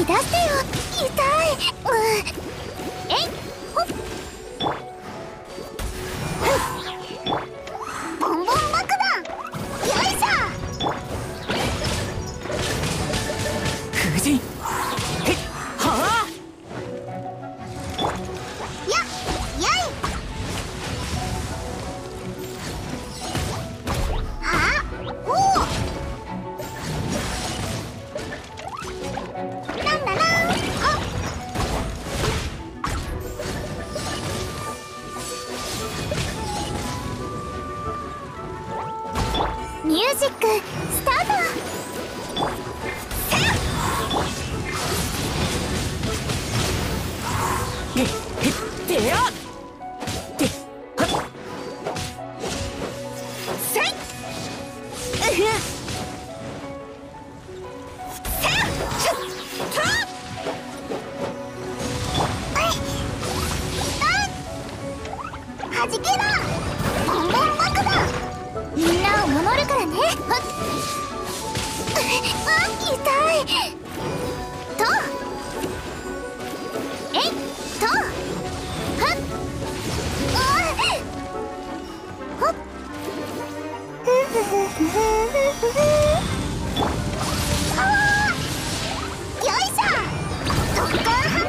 気出してよ。痛い。えいほっ。ボンボン爆弾。よいしょ。 風神へっはあ。 ややい。はあおお。なんだなあ。ミュージックスタート。 へっでやではっせいはじけろ。ボンボン爆弾。みんなを守るからね。あ、痛い。とえいとはっあほっふふふふふふあーよいしょ。特艦花火。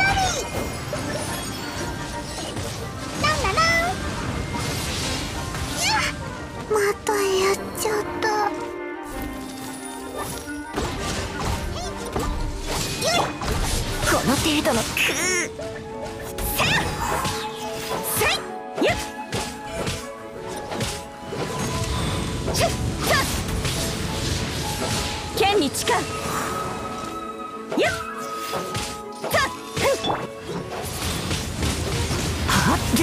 なんだな。またやっちゃった。 この程度のくせいやっしゅっさ剣に誓うやっさはっで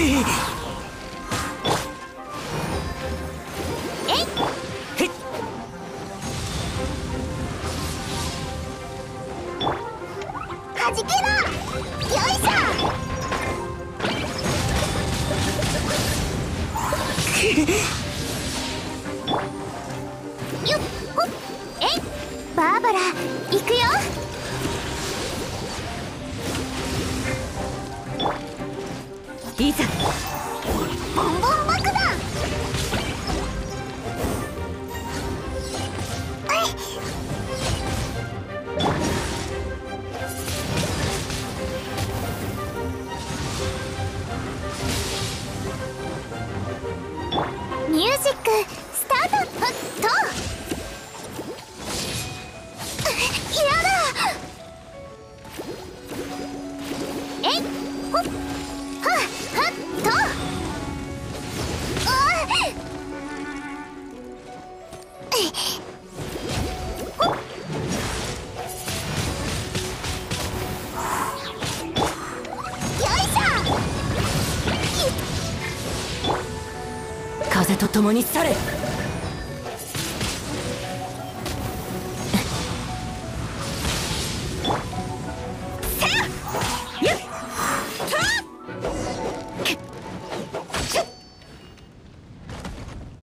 えいへっはじけろ。よいしょ。よっほっえいバーバラ行くよ。 いざボンボン爆弾。はいミュージックスタート。とやだ。えいほっはっはっとあえいほっよいしょ。 風と共に去れ。